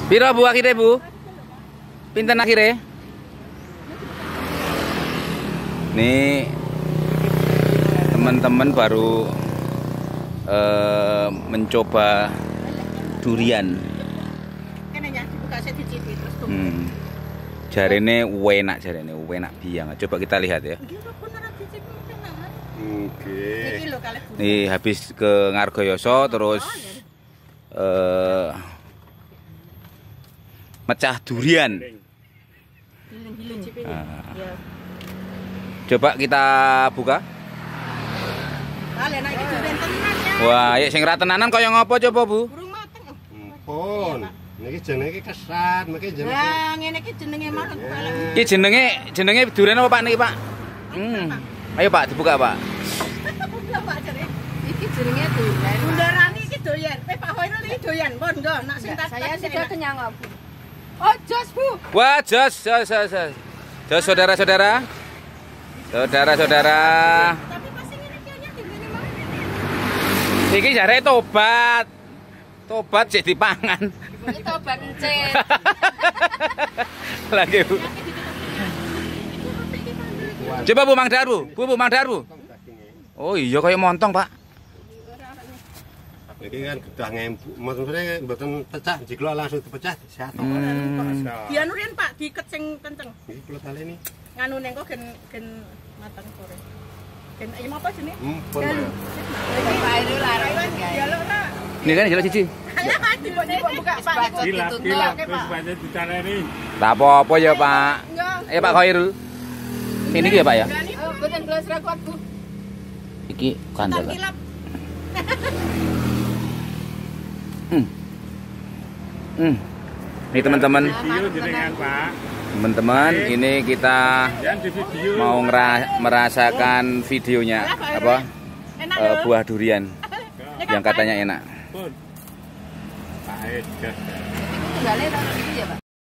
Piro Bu akhirnya Bu? Pinten akhirnya? Nih teman-teman baru mencoba durian. Jarene enak, jarene enak biang. Coba kita lihat ya. Oke. Nih habis ke Ngargoyoso terus mecah durian. Nah, coba kita buka. Wah, ya sing ra tenanan kaya ngopo coba Bu? Burung mateng. Pun. Niki jenenge kesat, mengki jenenge. Lah ngene iki jenenge mateng. Iki jenenge durian apa Pak niki Pak? Ayo Pak dibuka Pak. Buka Pak jare. Iki jenenge durian. Bundarani iki doyan. Pak Hoirul iki doyan, pun nggo nak sing tas. Saya sudah kenyang kok, Bu. Oh, jos Bu. Wah, jos. Jos saudara-saudara. Saudara-saudara. Tapi pasti ngene iki hanya dene mau. Iki jare tobat. Tobat sik dipangan. Iki tobat encen. Lagi Bu. Coba Bu Mang Dar Bu. Bu Mang Dar Bu. Oh iya kaya montong Pak. Iki kan gedah ngempuk. Maksudnya mboten pecah, jika langsung dipecah sehat. Dianu riyen Pak, diket sing kenceng. Iki kula taleni. Nganu ning kok gen mateng sore. Gen ayam apa jenenge? Pun. Pak Hoirul larang jaluk ra. Ini kan jelek siji. Alah Pak dibuka Pak. Gila, terus banyak ditaneni. Tak apa-apa ya Pak. Ayo Pak Khairul. Ini ya Pak ya? Boten gelas ra kuat Bu. Iki kandel. Kilap. Ini teman-teman. Video jenengan Pak. Teman-teman, ini kita Jangan di video. mau merasakan videonya apa? Buah durian yang katanya enak. Pun. Pak Ed. Tunggale ta iki ya Pak?